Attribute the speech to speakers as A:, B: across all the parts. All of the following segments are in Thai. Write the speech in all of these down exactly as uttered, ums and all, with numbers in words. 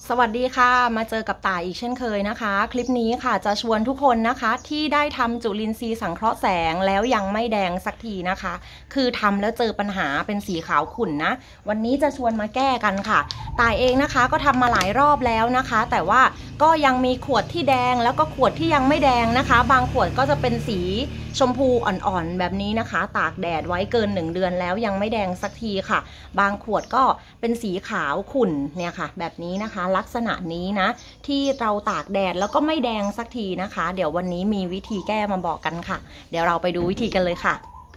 A: สวัสดีค่ะมาเจอกับต่ายอีกเช่นเคยนะคะคลิปนี้ค่ะจะชวนทุกคนนะคะที่ได้ทำจุลินทรีย์สังเคราะห์แสงแล้วยังไม่แดงสักทีนะคะคือทำแล้วเจอปัญหาเป็นสีขาวขุ่นนะวันนี้จะชวนมาแก้กันค่ะต่ายเองนะคะก็ทำมาหลายรอบแล้วนะคะแต่ว่าก็ยังมีขวดที่แดงแล้วก็ขวดที่ยังไม่แดงนะคะบางขวดก็จะเป็นสีชมพูอ่อนๆแบบนี้นะคะตากแดดไว้เกินหนึ่งเดือนแล้วยังไม่แดงสักทีค่ะบางขวดก็เป็นสีขาวขุ่นเนี่ยค่ะแบบนี้นะคะลักษณะนี้นะที่เราตากแดดแล้วก็ไม่แดงสักทีนะคะเดี๋ยววันนี้มีวิธีแก้มาบอกกันค่ะเดี๋ยวเราไปดูวิธีกันเลยค่ะ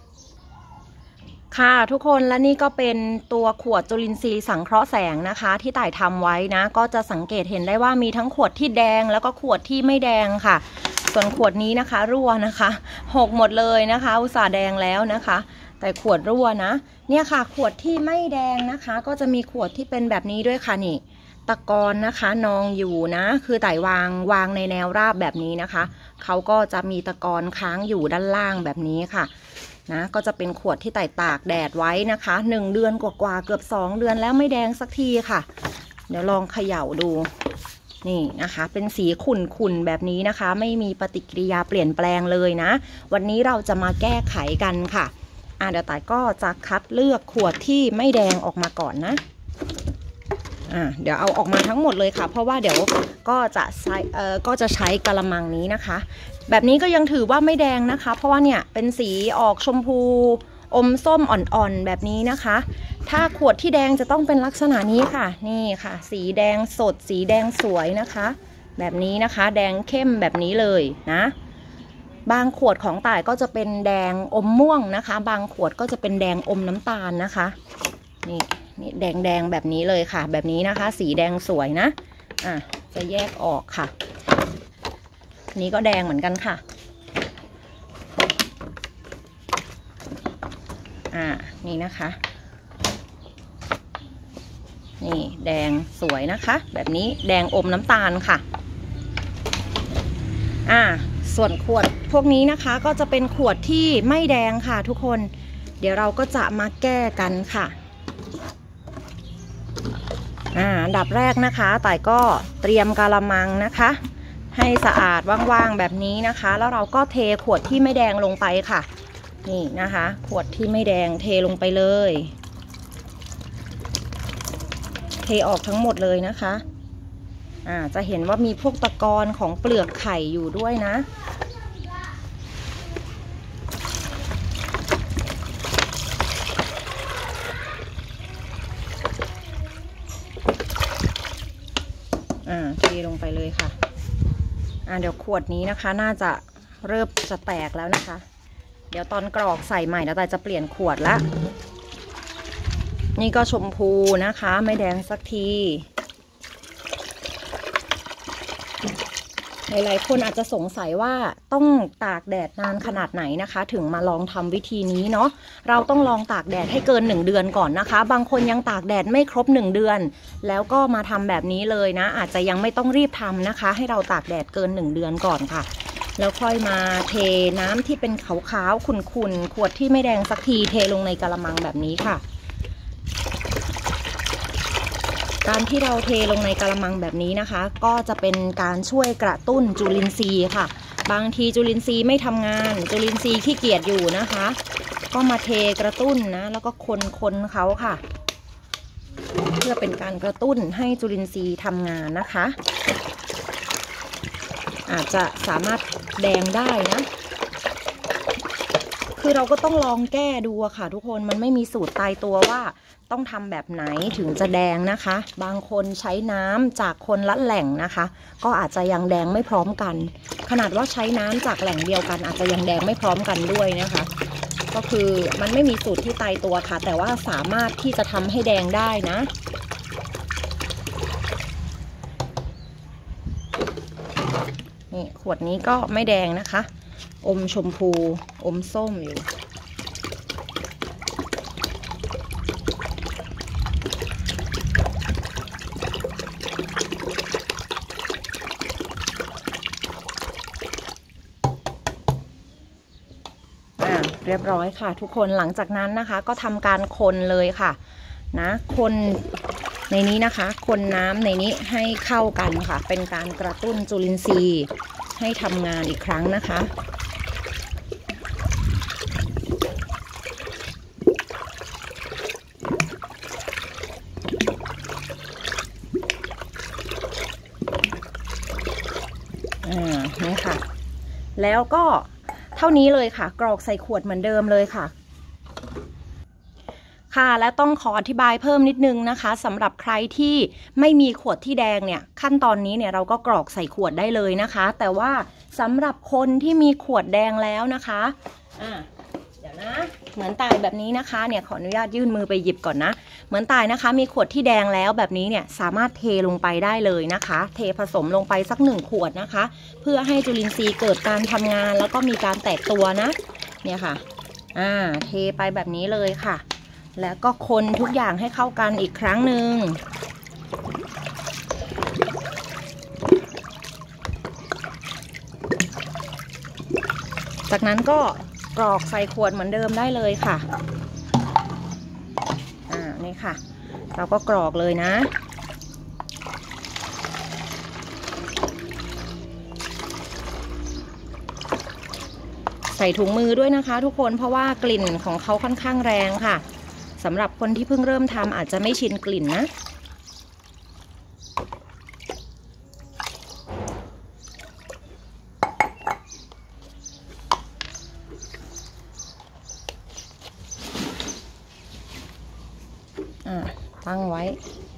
A: ค่ะทุกคนและนี่ก็เป็นตัวขวดจุลินทรีย์สังเคราะห์แสงนะคะที่ต่ายทำไว้นะก็จะสังเกตเห็นได้ว่ามีทั้งขวดที่แดงแล้วก็ขวดที่ไม่แดงค่ะส่วนขวดนี้นะคะรั่วนะคะหกหมดเลยนะคะอุตส่าห์แดงแล้วนะคะแต่ขวดรั่วนะเนี่ยค่ะขวดที่ไม่แดงนะคะก็จะมีขวดที่เป็นแบบนี้ด้วยค่ะนี่ตะกอนนะคะนองอยู่นะคือไต่วางวางในแนวราบแบบนี้นะคะเขาก็จะมีตะกอนค้างอยู่ด้านล่างแบบนี้ค่ะนะก็จะเป็นขวดที่ไต่ตากแดดไว้นะคะหนึ่งเดือนกว่าๆเกือบสองเดือนแล้วไม่แดงสักทีค่ะเดี๋ยวลองเขย่าดูนี่นะคะเป็นสีขุ่นๆแบบนี้นะคะไม่มีปฏิกิริยาเปลี่ยนแปลงเลยนะวันนี้เราจะมาแก้ไขกันค่ะอ่ะเดี๋ยวต่ายก็จะคัดเลือกขวดที่ไม่แดงออกมาก่อนนะอ่ะเดี๋ยวเอาออกมาทั้งหมดเลยค่ะเพราะว่าเดี๋ยวก็จะใช้เอ่อก็จะใช้กะละมังนี้นะคะแบบนี้ก็ยังถือว่าไม่แดงนะคะเพราะว่าเนี่ยเป็นสีออกชมพูอมส้มอ่อนๆแบบนี้นะคะถ้าขวดที่แดงจะต้องเป็นลักษณะนี้ค่ะนี่ค่ะสีแดงสดสีแดงสวยนะคะแบบนี้นะคะแดงเข้มแบบนี้เลยนะบางขวดของต่ายก็จะเป็นแดงอมม่วงนะคะบางขวดก็จะเป็นแดงอมน้ำตาลนะคะนี่นี่แดงแดงแบบนี้เลยค่ะแบบนี้นะคะสีแดงสวยนะอ่ะจะแยกออกค่ะนี้ก็แดงเหมือนกันค่ะอ่านี่นะคะนี่แดงสวยนะคะแบบนี้แดงอมน้ำตาลค่ะอ่าส่วนขวดพวกนี้นะคะก็จะเป็นขวดที่ไม่แดงค่ะทุกคนเดี๋ยวเราก็จะมาแก้กันค่ะอ่าอันดับแรกนะคะต่ายก็เตรียมกะละมังนะคะให้สะอาดว่างๆแบบนี้นะคะแล้วเราก็เทขวดที่ไม่แดงลงไปค่ะนี่นะคะขวดที่ไม่แดงเทลงไปเลยเทออกทั้งหมดเลยนะคะอ่าจะเห็นว่ามีพวกตะกอนของเปลือกไข่อยู่ด้วยนะอ่าเทลงไปเลยค่ะอ่าเดี๋ยวขวดนี้นะคะน่าจะเริ่มจะแตกแล้วนะคะเดี๋ยวตอนกรอกใส่ใหม่แล้วแต่จะเปลี่ยนขวดละนี่ก็ชมพูนะคะไม่แดงสักทีหลายๆคนอาจจะสงสัยว่าต้องตากแดดนานขนาดไหนนะคะถึงมาลองทำวิธีนี้เนาะเราต้องลองตากแดดให้เกินหนึ่งเดือนก่อนนะคะบางคนยังตากแดดไม่ครบหนึ่งเดือนแล้วก็มาทำแบบนี้เลยนะอาจจะยังไม่ต้องรีบทำนะคะให้เราตากแดดเกินหนึ่งเดือนก่อนค่ะแล้วค่อยมาเทน้ำที่เป็นขาวๆขุ่นๆขวดที่ไม่แดงสักทีเทลงในกะละมังแบบนี้ค่ะการที่เราเทลงในกะละมังแบบนี้นะคะก็จะเป็นการช่วยกระตุ้นจุลินทรีย์ค่ะบางทีจุลินทรีย์ไม่ทำงานจุลินทรีย์ขี้เกียจอยู่นะคะก็มาเทกระตุ้นนะแล้วก็คนคนเขาค่ะเพื่อเป็นการกระตุ้นให้จุลินทรีย์ทำงานนะคะอาจจะสามารถแดงได้นะคือเราก็ต้องลองแก้ดูค่ะทุกคนมันไม่มีสูตรตายตัวว่าต้องทำแบบไหนถึงจะแดงนะคะบางคนใช้น้ำจากคนละแหล่งนะคะก็อาจจะยังแดงไม่พร้อมกันขนาดว่าใช้น้ำจากแหล่งเดียวกันอาจจะยังแดงไม่พร้อมกันด้วยนะคะก็คือมันไม่มีสูตรที่ตายตัวค่ะแต่ว่าสามารถที่จะทำให้แดงได้นะนี่ขวดนี้ก็ไม่แดงนะคะอมชมพูอมส้มอยู่เรียบร้อยค่ะทุกคนหลังจากนั้นนะคะก็ทำการคนเลยค่ะนะคนในนี้นะคะคนน้ำในนี้ให้เข้ากันค่ะเป็นการกระตุ้นจุลินทรีย์ให้ทำงานอีกครั้งนะคะอ่านี่ค่ะแล้วก็เท่านี้เลยค่ะกรอกใส่ขวดเหมือนเดิมเลยค่ะค่ะและต้องขออธิบายเพิ่มนิดนึงนะคะสำหรับใครที่ไม่มีขวดที่แดงเนี่ยขั้นตอนนี้เนี่ยเราก็กรอกใส่ขวดได้เลยนะคะแต่ว่าสำหรับคนที่มีขวดแดงแล้วนะคะอ่าเดี๋ยวนะเหมือนตายแบบนี้นะคะเนี่ยขออนุญาตยื่นมือไปหยิบก่อนนะเหมือนตายนะคะมีขวดที่แดงแล้วแบบนี้เนี่ยสามารถเทลงไปได้เลยนะคะเทผสมลงไปสักหนึ่งขวดนะคะเพื่อให้จุลินทรีย์เกิดการทำงานแล้วก็มีการแตกตัวนะเนี่ยค่ะอ่าเทไปแบบนี้เลยค่ะแล้วก็คนทุกอย่างให้เข้ากันอีกครั้งหนึ่งจากนั้นก็กรอกใส่ขวดเหมือนเดิมได้เลยค่ะอ่านี่ค่ะเราก็กรอกเลยนะใส่ถุงมือด้วยนะคะทุกคนเพราะว่ากลิ่นของเขาค่อนข้างแรงค่ะสำหรับคนที่เพิ่งเริ่มทำอาจจะไม่ชินกลิ่นนะอ่าตั้งไว้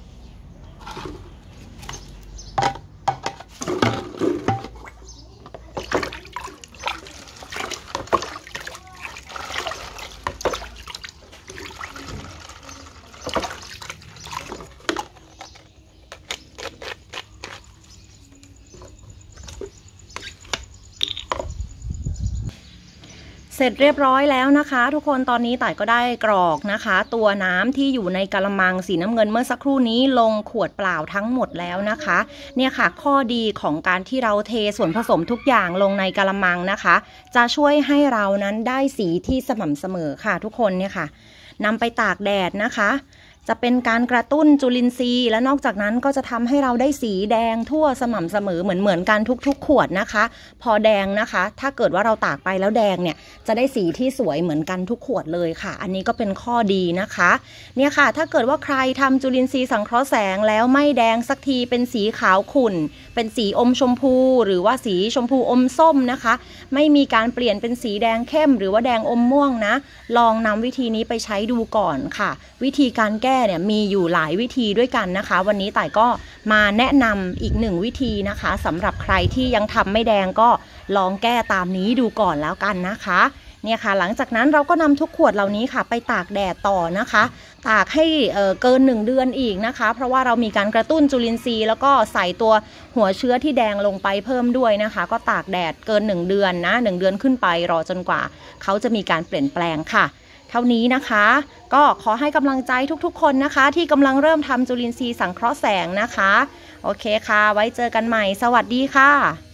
A: เสร็จเรียบร้อยแล้วนะคะทุกคนตอนนี้ต่ายก็ได้กรอกนะคะตัวน้ำที่อยู่ในกะละมังสีน้ำเงินเมื่อสักครู่นี้ลงขวดเปล่าทั้งหมดแล้วนะคะเนี่ยค่ะข้อดีของการที่เราเทส่วนผสมทุกอย่างลงในกะละมังนะคะจะช่วยให้เรานั้นได้สีที่สม่ำเสมอค่ะทุกคนเนี่ยค่ะนำไปตากแดดนะคะจะเป็นการกระตุ้นจุลินทรีย์และนอกจากนั้นก็จะทำให้เราได้สีแดงทั่วสม่ำเสมอเหมือนเหมือนกันทุกๆขวดนะคะพอแดงนะคะถ้าเกิดว่าเราตากไปแล้วแดงเนี่ยจะได้สีที่สวยเหมือนกันทุกขวดเลยค่ะอันนี้ก็เป็นข้อดีนะคะเนี่ยค่ะถ้าเกิดว่าใครทำจุลินทรีย์สังเคราะห์แสงแล้วไม่แดงสักทีเป็นสีขาวขุ่นเป็นสีอมชมพูหรือว่าสีชมพูอมส้มนะคะไม่มีการเปลี่ยนเป็นสีแดงเข้มหรือว่าแดงอมม่วงนะลองนำวิธีนี้ไปใช้ดูก่อนค่ะวิธีการแก้เนี่ยมีอยู่หลายวิธีด้วยกันนะคะวันนี้ต่ายก็มาแนะนำอีกหนึ่งวิธีนะคะสำหรับใครที่ยังทำไม่แดงก็ลองแก้ตามนี้ดูก่อนแล้วกันนะคะเนี่ยค่ะหลังจากนั้นเราก็นำทุกขวดเหล่านี้ค่ะไปตากแดดต่อนะคะตากให้เอ่อเกินหนึ่งเดือนอีกนะคะเพราะว่าเรามีการกระตุ้นจุลินทรีย์แล้วก็ใส่ตัวหัวเชื้อที่แดงลงไปเพิ่มด้วยนะคะก็ตากแดดเกินหนึ่งเดือนนะหนึ่งเดือนขึ้นไปรอจนกว่าเขาจะมีการเปลี่ยนแปลงค่ะเท่านี้นะคะก็ขอให้กำลังใจทุกๆคนนะคะที่กำลังเริ่มทำจุลินทรีย์สังเคราะห์แสงนะคะโอเคค่ะไว้เจอกันใหม่สวัสดีค่ะ